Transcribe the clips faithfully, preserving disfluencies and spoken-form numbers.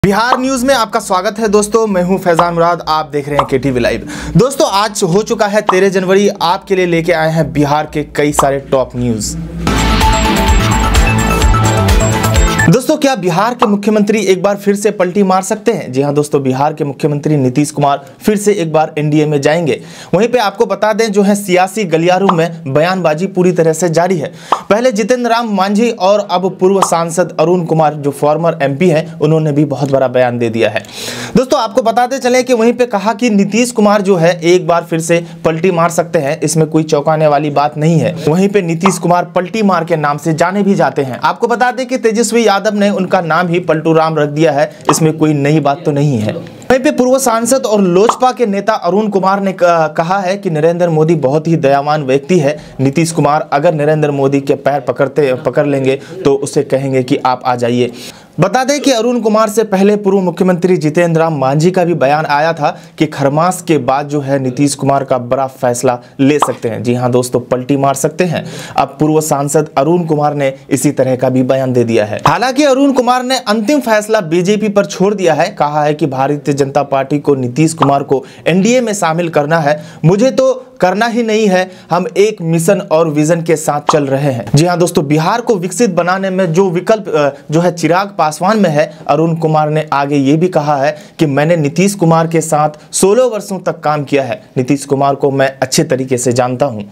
Bihar news में आपका स्वागत है दोस्तों। मैं हूं फैजान मुराद, आप देख रहे हैं के टी वी लाइव। दोस्तों आज हो चुका है तेरह जनवरी, आपके लिए लेके आए हैं बिहार के कई सारे टॉप न्यूज। दोस्तों क्या बिहार के मुख्यमंत्री एक बार फिर से पलटी मार सकते हैं? जी हां दोस्तों, बिहार के मुख्यमंत्री नीतीश कुमार फिर से एक बार एन डी ए में जाएंगे। वहीं पे आपको बता दें जो है सियासी गलियारों में बयानबाजी पूरी तरह से जारी है। पहले जितेंद्र राम मांझी और अब पूर्व सांसद अरुण कुमार जो फॉर्मर एम पी है, उन्होंने भी बहुत बड़ा बयान दे दिया है। दोस्तों आपको बताते चले कि वहीं पे कहा कि नीतीश कुमार जो है एक बार फिर से पलटी मार सकते हैं, इसमें कोई चौंकाने वाली बात नहीं है। वहीं पे नीतीश कुमार पलटी मार के नाम से जाने भी जाते हैं। आपको बता दें कि तेजस्वी यादव ने उनका नाम ही पलटू राम रख दिया है, इसमें कोई नई बात तो नहीं है। वहीं पे पूर्व सांसद और लोजपा के नेता अरुण कुमार ने कहा है कि नरेंद्र मोदी बहुत ही दयावान व्यक्ति है। नीतीश कुमार अगर नरेंद्र मोदी के पैर पकड़ते पकड़ लेंगे तो उसे कहेंगे कि आप आ जाइए। बता दें कि अरुण कुमार से पहले पूर्व मुख्यमंत्री जितेंद्र राम मांझी का भी बयान आया था कि खरमास के बाद जो है नीतीश कुमार का बड़ा फैसला ले सकते हैं। जी हां दोस्तों, पलटी मार सकते हैं। अब पूर्व सांसद अरुण कुमार ने इसी तरह का भी बयान दे दिया है। हालांकि अरुण कुमार ने अंतिम फैसला बी जे पी पर छोड़ दिया है। कहा है कि भारतीय जनता पार्टी को नीतीश कुमार को एन डी ए में शामिल करना है, मुझे तो करना ही नहीं है, हम एक मिशन और विजन के साथ चल रहे हैं। जी हां दोस्तों, बिहार को विकसित बनाने में जो विकल्प जो है चिराग पासवान में है, अरुण कुमार ने आगे ये भी कहा है कि मैंने नीतीश कुमार के साथ सोलह वर्षों तक काम किया है, नीतीश कुमार को मैं अच्छे तरीके से जानता हूं।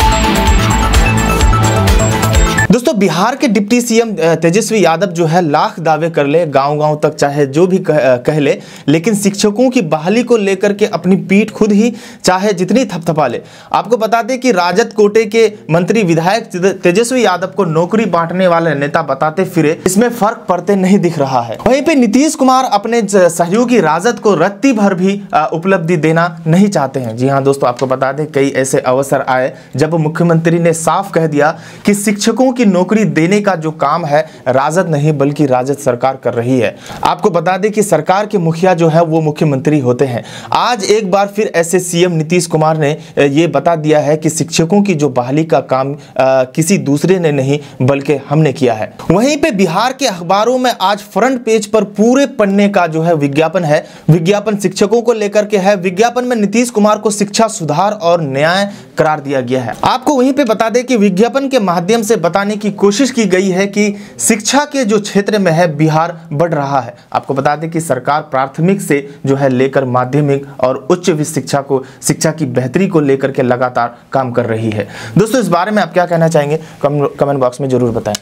दोस्तों बिहार के deputy C M Tejashwi Yadav जो है लाख दावे कर ले, गांव-गांव तक चाहे जो भी कह, कह ले, लेकिन शिक्षकों की बहाली को लेकर के अपनी पीठ खुद ही चाहे जितनी थपथपा ले। आपको बता दें कि राजद कोटे के मंत्री विधायक तेजस्वी यादव को नौकरी बांटने वाले नेता बताते फिरे, इसमें फर्क पड़ते नहीं दिख रहा है। वहीं पे नीतीश कुमार अपने सहयोगी राजद को रत्ती भर भी उपलब्धि देना नहीं चाहते हैं। जी हाँ दोस्तों, आपको बता दें कई ऐसे अवसर आए जब मुख्यमंत्री ने साफ कह दिया कि शिक्षकों की नौकरी देने का जो काम है राजद नहीं बल्कि राजद सरकार कर रही है। आपको बता दें कि सरकार के मुखिया जो है वो मुख्यमंत्री होते हैं। आज एक बार फिर ऐसे सी एम नीतीश कुमार ने ये बता दिया है कि शिक्षकों की जो बहाली का काम आ, किसी दूसरे ने नहीं बल्कि हमने किया है। वहीं पे बिहार के अखबारों में आज फ्रंट पेज पर पूरे पन्ने का जो है विज्ञापन है। विज्ञापन शिक्षकों को लेकर के है। विज्ञापन में नीतीश कुमार को शिक्षा सुधार और न्याय करार दिया गया है। आपको वहीं पे बता दें कि विज्ञापन के माध्यम से बताने की कोशिश की गई है कि शिक्षा के जो क्षेत्र में है बिहार बढ़ रहा है। आपको बता दें कि सरकार प्राथमिक से जो है लेकर माध्यमिक और उच्च शिक्षा को शिक्षा की बेहतरी को लेकर के लगातार काम कर रही है। दोस्तों इस बारे में आप क्या कहना चाहेंगे, कमेंट बॉक्स में जरूर बताएं।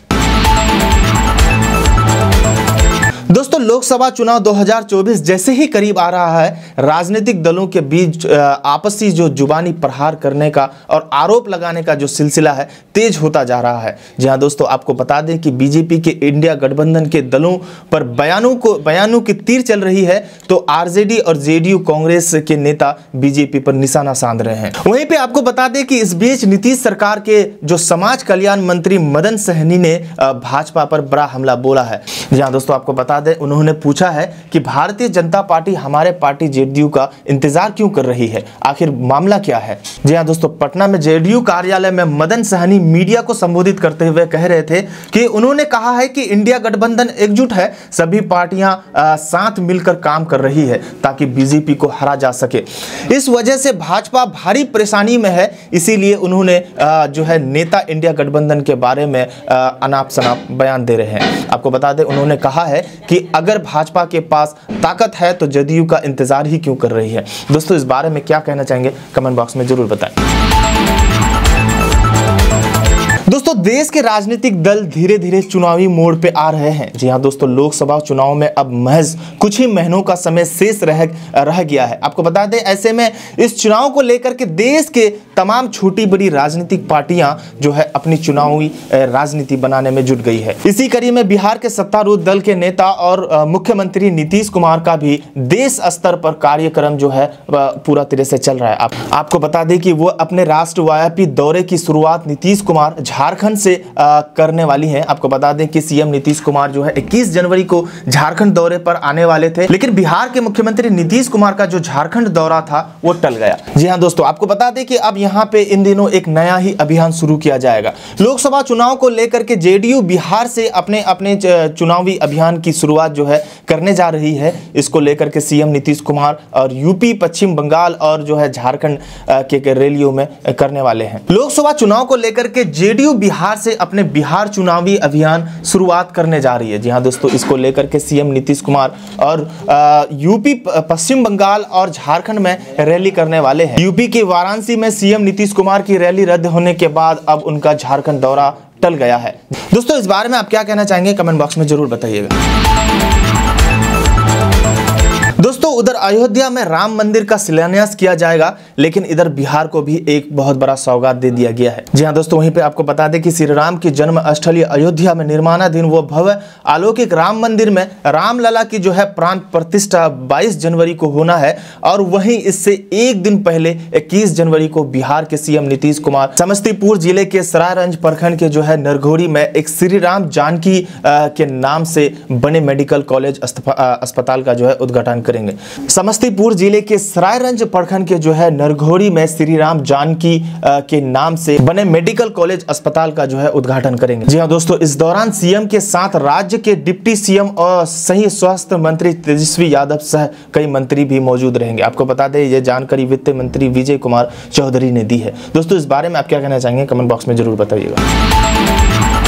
दोस्तों लोकसभा चुनाव दो हज़ार चौबीस जैसे ही करीब आ रहा है, राजनीतिक दलों के बीच आपसी जो जुबानी प्रहार करने का और आरोप लगाने का जो सिलसिला है तेज होता जा रहा है। जी हाँ दोस्तों, आपको बता दें कि बी जे पी के इंडिया गठबंधन के दलों पर बयानों को बयानों की तीर चल रही है, तो आर जे डी और जे डी यू कांग्रेस के नेता बी जे पी पर निशाना साध रहे हैं। वहीं पे आपको बता दें कि इस बीच नीतीश सरकार के जो समाज कल्याण मंत्री मदन सहनी ने भाजपा पर बड़ा हमला बोला है। जी हाँ दोस्तों, आपको बता दें उन्होंने पूछा है कि भारतीय जनता पार्टी हमारे पार्टी जे डी यू का इंतजार क्यों कर रही है, आखिर मामला क्या है। जी हां दोस्तों, पटना में जे डी यू कार्यालय में मदन सहनी मीडिया को संबोधित करते हुए कह रहे थे कि उन्होंने कहा है कि इंडिया गठबंधन एकजुट है, सभी पार्टियां साथ मिलकर काम कर रही है ताकि बी जे पी को हरा जा सके। इस वजह से भाजपा भारी परेशानी में है, इसीलिए उन्होंने जो है नेता इंडिया गठबंधन के बारे में अनाप शनाप बयान दे रहे हैं। आपको बता दें उन्होंने कहा है कि अगर भाजपा के पास ताकत है तो जे डी यू का इंतजार ही क्यों कर रही है। दोस्तों इस बारे में क्या कहना चाहेंगे, कमेंट बॉक्स में जरूर बताएं। दोस्तों देश के राजनीतिक दल धीरे धीरे चुनावी मोड़ पे आ रहे हैं। जी हां दोस्तों, लोकसभा चुनाव में अब महज कुछ ही महीनों का समय शेष रह रह गया है। आपको बता दें ऐसे में इस चुनाव को लेकर के देश के तमाम छोटी बड़ी राजनीतिक पार्टियां जो है अपनी चुनावी राजनीति बनाने में जुट गई है। इसी कड़ी में बिहार के सत्तारूढ़ दल के नेता और मुख्यमंत्री नीतीश कुमार का भी देश स्तर पर कार्यक्रम जो है पूरा तरह से चल रहा है। आप, आपको बता दें कि वो अपने राष्ट्रव्यापी दौरे की शुरुआत नीतीश कुमार झारखंड से आ, करने वाली हैं। आपको बता दें कि सीएम नीतीश कुमार जो है इक्कीस जनवरी को झारखंड दौरे पर आने वाले थे, लेकिन बिहार के मुख्यमंत्री नीतीश कुमार का जो झारखंड दौरा था वो टल गया। जी हां दोस्तों, आपको बता दें कि अब यहां पे इन दिनों एक नया ही अभियान शुरू किया जाएगा। लोकसभा चुनाव को लेकर के जेडीयू बिहार से अपने अपने चुनावी अभियान की शुरुआत जो है करने जा रही है। इसको लेकर के सीएम नीतीश कुमार और यूपी, पश्चिम बंगाल और जो है झारखंड के रैलियों में करने वाले हैं। लोकसभा चुनाव को लेकर के जेडीयू बिहार से अपने बिहार चुनावी अभियान शुरुआत करने जा रही है। जी हां दोस्तों, इसको लेकर के सीएम नीतीश कुमार और यूपी, पश्चिम बंगाल और झारखंड में रैली करने वाले हैं। यूपी के वाराणसी में सीएम नीतीश कुमार की रैली रद्द होने के बाद अब उनका झारखंड दौरा टल गया है। दोस्तों, इस बारे में आप क्या कहना चाहेंगे कमेंट बॉक्स में जरूर बताइएगा। दोस्तों, उधर अयोध्या में राम मंदिर का शिलान्यास किया जाएगा, लेकिन इधर बिहार को भी एक बहुत बड़ा सौगात दे दिया गया है। जी हां दोस्तों, वहीं पे आपको बता दें कि श्री राम की जन्म स्थली अयोध्या में निर्माणाधीन वो भव्य अलौकिक राम मंदिर में रामलला की जो है प्राण प्रतिष्ठा बाईस जनवरी को होना है। और वहीं इससे एक दिन पहले इक्कीस जनवरी को बिहार के सीएम नीतीश कुमार समस्तीपुर जिले के सरायरंज प्रखंड के जो है नरघोरी में एक श्री राम जानकी के नाम से बने मेडिकल कॉलेज अस्पताल का जो है उद्घाटन करेंगे। समस्तीपुर जिले के सरायरंज प्रखंड के जो है नरघोरी में श्री राम जानकी के नाम से बने मेडिकल कॉलेज अस्पताल का जो है उद्घाटन करेंगे। जी हां दोस्तों, इस दौरान सीएम के साथ राज्य के डिप्टी सीएम और सही स्वास्थ्य मंत्री तेजस्वी यादव सह कई मंत्री भी मौजूद रहेंगे। आपको बता दें ये जानकारी वित्त मंत्री विजय कुमार चौधरी ने दी है। दोस्तों, इस बारे में आप क्या कहना चाहेंगे कमेंट बॉक्स में जरूर बताइएगा।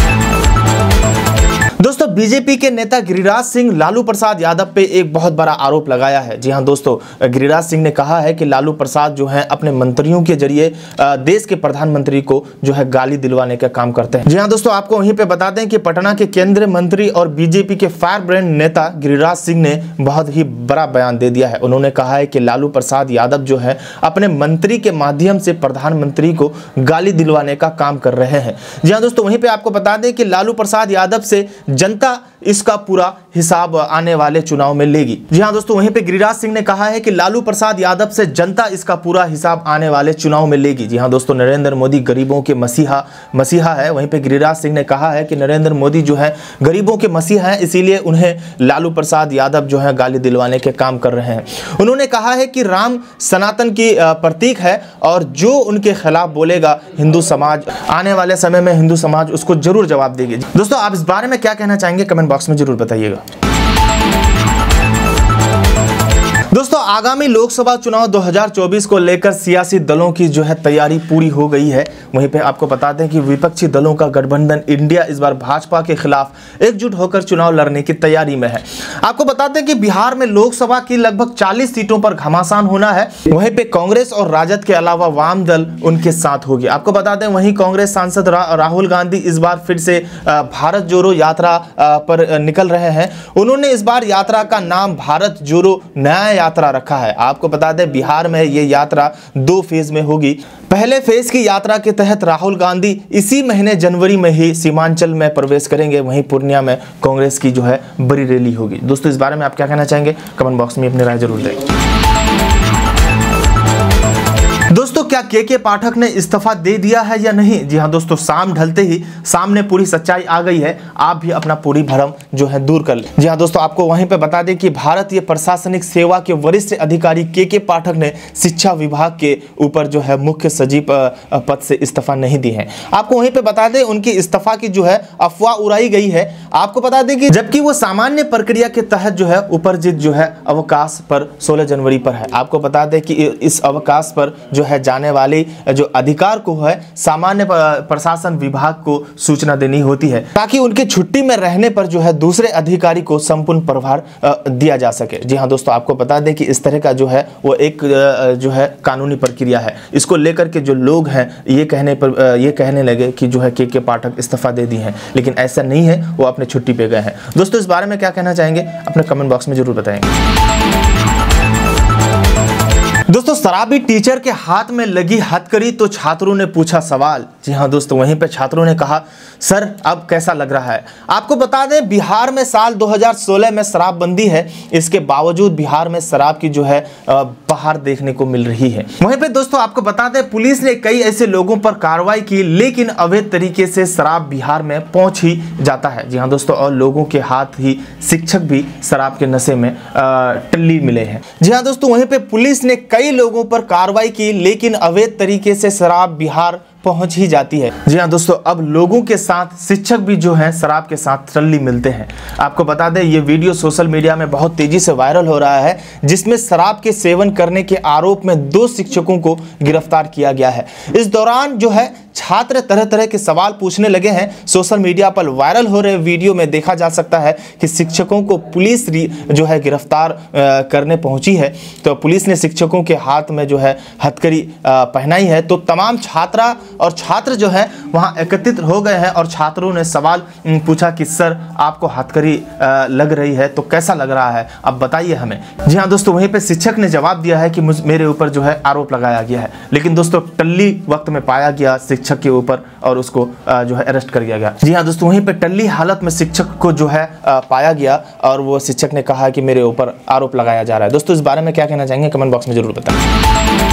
दोस्तों, बीजेपी के नेता गिरिराज सिंह लालू प्रसाद यादव पे एक बहुत बड़ा आरोप लगाया है। जी हां दोस्तों, गिरिराज सिंह ने कहा है कि लालू प्रसाद जो है अपने मंत्रियों के जरिए देश के प्रधानमंत्री को जो है गाली दिलवाने का काम करते हैं। जी हां दोस्तों, आपको वहीं पे बता दें कि पटना के केंद्रीय मंत्री और बीजेपी के फायर ब्रांड नेता गिरिराज सिंह ने बहुत ही बड़ा बयान दे दिया है। उन्होंने कहा है कि लालू प्रसाद यादव जो है अपने मंत्री के माध्यम से प्रधानमंत्री को गाली दिलवाने का काम कर रहे हैं। जी हां दोस्तों, वहीं पे आपको बता दें कि लालू प्रसाद यादव से जनता इसका पूरा हिसाब आने वाले चुनाव में लेगी। जी हां दोस्तों, वहीं पे गिरिराज सिंह ने कहा है कि लालू प्रसाद यादव से जनता इसका पूरा हिसाब आने वाले चुनाव में लेगी। जी हां दोस्तों, नरेंद्र मोदी गरीबों के मसीहा मसीहा है। वहीं पे गिरिराज सिंह ने कहा है कि नरेंद्र मोदी जो है गरीबों के मसीहा है, इसीलिए उन्हें लालू प्रसाद यादव जो है गाली दिलवाने के काम कर रहे हैं। उन्होंने कहा है कि राम सनातन की प्रतीक है और जो उनके खिलाफ बोलेगा हिंदू समाज आने वाले समय में हिंदू समाज उसको जरूर जवाब देगी। दोस्तों, आप इस बारे में क्या कहना चाहेंगे कमेंट बॉक्स में जरूर बताइएगा। दोस्तों, आगामी लोकसभा चुनाव दो हज़ार चौबीस को लेकर सियासी दलों की जो है तैयारी पूरी हो गई है। वहीं पे आपको बता दें कि विपक्षी दलों का गठबंधन इंडिया इस बार भाजपा के खिलाफ एकजुट होकर चुनाव लड़ने की तैयारी में है। आपको बता दें कि बिहार में लोकसभा की लगभग चालीस सीटों पर घमासान होना है। वहीं पे कांग्रेस और राजद के अलावा वाम दल उनके साथ होगी। आपको बता दें वहीं कांग्रेस सांसद रा, राहुल गांधी इस बार फिर से भारत जोड़ो यात्रा पर निकल रहे हैं। उन्होंने इस बार यात्रा का नाम भारत जोड़ो नया यात्रा रखा है। आपको बता दें बिहार में ये यात्रा दो फेज में होगी। पहले फेज की यात्रा के तहत राहुल गांधी इसी महीने जनवरी में ही सीमांचल में प्रवेश करेंगे। वहीं पूर्णिया में कांग्रेस की जो है बड़ी रैली होगी। दोस्तों, इस बारे में आप क्या कहना चाहेंगे कमेंट बॉक्स में अपनी राय जरूर दें। दोस्तों, क्या के के पाठक ने इस्तीफा दे दिया है या नहीं? जी हां दोस्तों, शाम ढलते ही सामने पूरी सच्चाई आ गई है। आप भी अपना पूरी भरम जो है दूर कर लें। जी हां दोस्तों, आपको वहीं पे बता दें कि भारतीय प्रशासनिक सेवा के वरिष्ठ अधिकारी के के पाठक ने शिक्षा विभाग के ऊपर जो है मुख्य सचिव पद से इस्तीफा नहीं दी है। आपको वहीं पे बता दें उनकी इस्तीफा की जो है अफवाह उड़ाई गई है। आपको बता दें कि जबकि वो सामान्य प्रक्रिया के तहत जो है उपार्जित जो है अवकाश पर सोलह जनवरी पर है। आपको बता दें कि इस अवकाश पर जो है जाने वाली जो अधिकार को है सामान्य प्रशासन विभाग को सूचना देनी होती है, ताकि उनके छुट्टी में रहने पर जो है दूसरे अधिकारी को संपूर्ण प्रभार दिया जा सके। जी हां दोस्तों, आपको बता दें कि इस तरह का जो है वो एक जो है कानूनी प्रक्रिया है। इसको लेकर के जो लोग हैं ये कहने पर ये कहने लगे कि जो है के के पाठक इस्तीफा दे दी हैं, लेकिन ऐसा नहीं है, वो अपने छुट्टी पे गए हैं। दोस्तों, इस बारे में क्या कहना चाहेंगे अपने कमेंट बॉक्स में जरूर बताएंगे। दोस्तों, शराबी टीचर के हाथ में लगी हथकड़ी तो छात्रों ने पूछा सवाल। जी हाँ दोस्तों, वहीं पे छात्रों ने कहा सर अब कैसा लग रहा है। आपको बता दें बिहार में साल दो हज़ार सोलह में शराबबंदी है, इसके बावजूद बिहार में शराब की जो है बाहर देखने को मिल रही है। वहीं पे दोस्तों आपको बता दें पुलिस ने कई ऐसे लोगों पर कार्रवाई की, लेकिन अवैध तरीके से शराब बिहार में पहुंच ही जाता है। जी हाँ दोस्तों, और लोगों के हाथ ही शिक्षक भी शराब के नशे में टल्ली मिले हैं। जी हाँ दोस्तों, वहीं पे पुलिस ने कई लोगों पर कार्रवाई की, लेकिन अवैध तरीके से शराब बिहार पहुंच ही जाती है। जी हाँ दोस्तों, अब लोगों के साथ शिक्षक भी जो हैं शराब के साथ टल्ली मिलते हैं। आपको बता दें ये वीडियो सोशल मीडिया में बहुत तेजी से वायरल हो रहा है, जिसमें शराब के सेवन करने के आरोप में दो शिक्षकों को गिरफ्तार किया गया है। इस दौरान जो है छात्र तरह तरह के सवाल पूछने लगे हैं। सोशल मीडिया पर वायरल हो रहे वीडियो में देखा जा सकता है कि शिक्षकों को पुलिस जो है गिरफ्तार करने पहुंची है, तो पुलिस ने शिक्षकों के हाथ में जो है हथकड़ी पहनाई है। तो तमाम छात्रा और छात्र जो है वहां एकत्रित हो गए हैं और छात्रों ने सवाल पूछा कि सर आपको हथकड़ी लग रही है तो कैसा लग रहा है, अब बताइए हमें। जी हाँ दोस्तों, वहीं पे शिक्षक ने जवाब दिया है कि मुझ मेरे ऊपर जो है आरोप लगाया गया है, लेकिन दोस्तों टल्ली वक्त में पाया गया शिक्षक के ऊपर और उसको जो है अरेस्ट कर दिया गया। जी हाँ दोस्तों, वहीं पे टल्ली हालत में शिक्षक को जो है पाया गया और वो शिक्षक ने कहा कि मेरे ऊपर आरोप लगाया जा रहा है। दोस्तों इस बारे में क्या कहना चाहेंगे कमेंट बॉक्स में जरूर बताएं।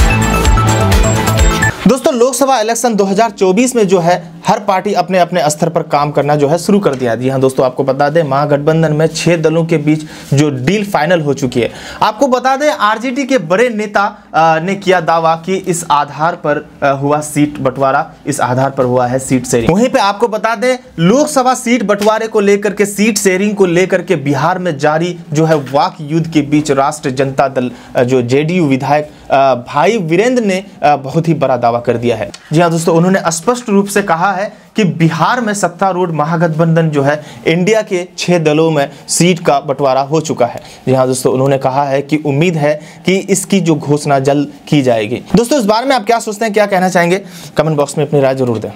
दोस्तों लोकसभा इलेक्शन दो हज़ार चौबीस में जो है हर पार्टी अपने अपने स्तर पर काम करना जो है शुरू कर दिया। जी हाँ दोस्तों, आपको बता दें महागठबंधन में छह दलों के बीच जो डील फाइनल हो चुकी है। आपको बता दें आरजेडी के बड़े नेता आ, ने किया दावा कि इस आधार पर आ, हुआ सीट बंटवारा, इस आधार पर हुआ है सीट शेयरिंग। वहीं पे आपको बता दें लोकसभा सीट बंटवारे को लेकर के, सीट शेयरिंग को लेकर के बिहार में जारी जो है वाक युद्ध के बीच राष्ट्रीय जनता दल जो जेडीयू विधायक भाई वीरेंद्र ने बहुत ही बड़ा दावा कर दिया है। जी हाँ दोस्तों, उन्होंने स्पष्ट रूप से कहा है कि बिहार में सत्तारूढ़ महागठबंधन जो है इंडिया के छह दलों में सीट का बंटवारा हो चुका है। जी हाँ दोस्तों, उन्होंने कहा है कि उम्मीद है कि इसकी जो घोषणा जल्द की जाएगी। दोस्तों इस बारे में आप क्या सोचते हैं, क्या कहना चाहेंगे कमेंट बॉक्स में अपनी राय जरूर दें।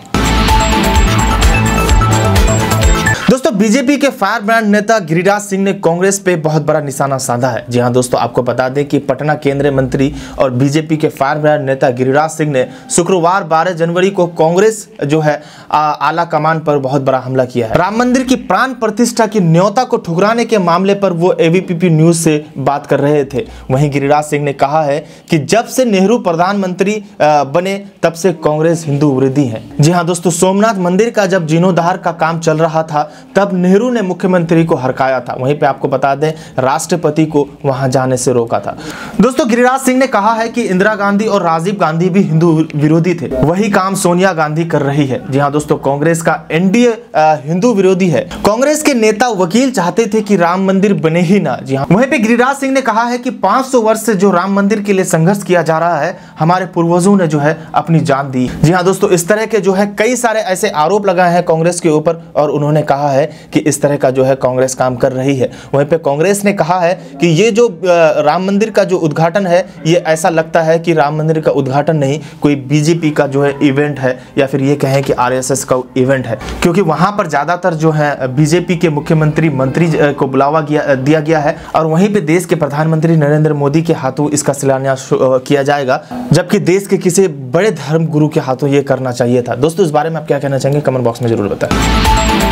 दोस्तों बीजेपी के फायर ब्रांड नेता गिरिराज सिंह ने कांग्रेस पे बहुत बड़ा निशाना साधा है। जी हाँ दोस्तों, आपको बता दें कि पटना केंद्रीय मंत्री और बीजेपी के फायर ब्रांड नेता गिरिराज सिंह ने शुक्रवार बारह जनवरी को कांग्रेस जो है आला कमान पर बहुत बड़ा हमला किया है। राम मंदिर की प्राण प्रतिष्ठा की न्योता को ठुकराने के मामले पर वो एबीपी न्यूज से बात कर रहे थे। वहीं गिरिराज सिंह ने कहा है कि जब से नेहरू प्रधानमंत्री बने तब से कांग्रेस हिंदू विरोधी है। जी हाँ दोस्तों, सोमनाथ मंदिर का जब जीर्णोद्धार का काम चल रहा था तब नेहरू ने मुख्यमंत्री को हरकाया था। वहीं पे आपको बता दें राष्ट्रपति को वहां जाने से रोका था। दोस्तों गिरिराज सिंह ने कहा है कि इंदिरा गांधी और राजीव गांधी भी हिंदू विरोधी थे, वही काम सोनिया गांधी कर रही है। जी हाँ दोस्तों, कांग्रेस का एनडीए हिंदू विरोधी है। कांग्रेस के नेता वकील चाहते थे कि राम मंदिर बने ही ना। जी हाँ, वहीं पे गिरिराज सिंह ने कहा है कि पांच सौ वर्ष से जो राम मंदिर के लिए संघर्ष किया जा रहा है, हमारे पूर्वजों ने जो है अपनी जान दी। जी हाँ दोस्तों, इस तरह के जो है कई सारे ऐसे आरोप लगाए हैं कांग्रेस के ऊपर और उन्होंने कहा है कि इस तरह का जो है कांग्रेस काम कर रही है। वहीं पे कांग्रेस ने कहा है कि ये जो राम मंदिर का जो उद्घाटन है, ये ऐसा लगता है कि राम मंदिर का उद्घाटन नहीं, कोई बीजेपी का जो है इवेंट है या फिर ये कहें कि आरएसएस का इवेंट है, क्योंकि वहां पर ज्यादातर जो है बीजेपी के मुख्यमंत्री मंत्री को बुलावा दिया गया है और वहीं पे देश के प्रधानमंत्री नरेंद्र मोदी के हाथों इसका शिलान्यास किया जाएगा, जबकि देश के किसी बड़े धर्म गुरु के हाथों ये करना चाहिए था। दोस्तों इस बारे में आप क्या कहना चाहेंगे कमेंट बॉक्स में जरूर बताएं।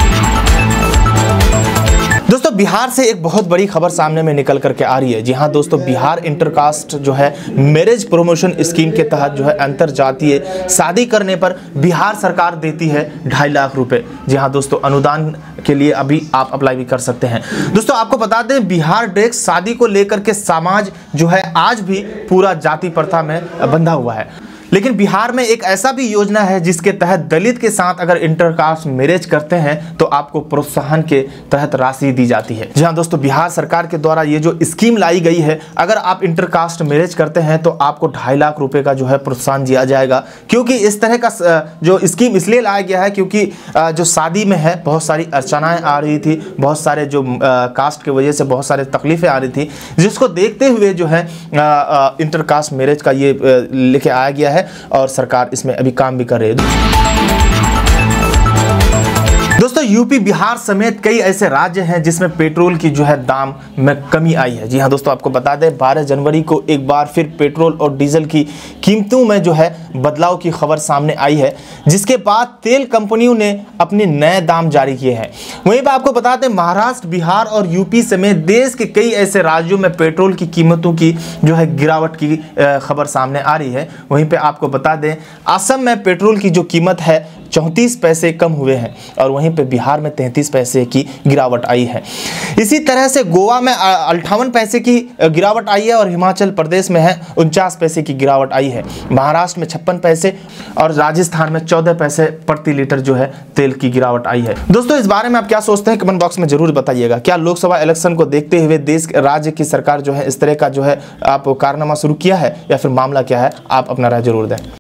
दोस्तों बिहार से एक बहुत बड़ी खबर सामने में निकल करके आ रही है। जी हाँ दोस्तों, बिहार इंटरकास्ट जो है मैरिज प्रमोशन स्कीम के तहत जो है अंतरजातीय शादी करने पर बिहार सरकार देती है ढाई लाख रुपए। जी हाँ दोस्तों, अनुदान के लिए अभी आप अप्लाई भी कर सकते हैं। दोस्तों आपको बता दें बिहार डेस्क शादी को लेकर के समाज जो है आज भी पूरा जाति प्रथा में बंधा हुआ है, लेकिन बिहार में एक ऐसा भी योजना है जिसके तहत दलित के साथ अगर इंटरकास्ट मैरिज करते हैं तो आपको प्रोत्साहन के तहत राशि दी जाती है। जी हाँ दोस्तों, बिहार सरकार के द्वारा ये जो स्कीम लाई गई है, अगर आप इंटरकास्ट मैरिज करते हैं तो आपको ढाई लाख रुपए का जो है प्रोत्साहन दिया जाएगा। क्योंकि इस तरह का जो स्कीम इसलिए लाया गया है क्योंकि जो शादी में है बहुत सारी अर्चनाएं आ रही थी, बहुत सारे जो कास्ट की वजह से बहुत सारे तकलीफें आ रही थी, जिसको देखते हुए जो है इंटरकास्ट मैरिज का ये लेके आया गया है और सरकार इसमें अभी काम भी कर रही है। दोस्तों दोस्तों यूपी बिहार समेत कई ऐसे राज्य हैं जिसमें पेट्रोल की जो है दाम में कमी आई है। जी हाँ दोस्तों, आपको बता दें बारह जनवरी को एक बार फिर पेट्रोल और डीजल की कीमतों में जो है बदलाव की खबर सामने आई है, जिसके बाद तेल कंपनियों ने अपने नए दाम जारी किए हैं। वहीं पर आपको बता दें महाराष्ट्र, बिहार और यूपी समेत देश के कई ऐसे राज्यों में पेट्रोल की कीमतों की जो है गिरावट की खबर सामने आ रही है। वहीं पे आपको बता दें असम में पेट्रोल की जो कीमत है चौंतीस पैसे कम हुए हैं और वहीं पे बिहार में तैंतीस पैसे की गिरावट आई है। इसी तरह से गोवा में अट्ठावन पैसे की गिरावट आई है और हिमाचल प्रदेश में है उनचास पैसे की गिरावट आई है। महाराष्ट्र में छप्पन पैसे और राजस्थान में चौदह पैसे प्रति लीटर जो है तेल की गिरावट आई है। दोस्तों इस बारे में आप क्या सोचते हैं कमेंट बॉक्स में जरूर बताइएगा। क्या लोकसभा इलेक्शन को देखते हुए देश राज्य की सरकार जो है इस तरह का जो है आप कारनामा शुरू किया है या फिर मामला क्या है, आप अपना राय जरूर दें।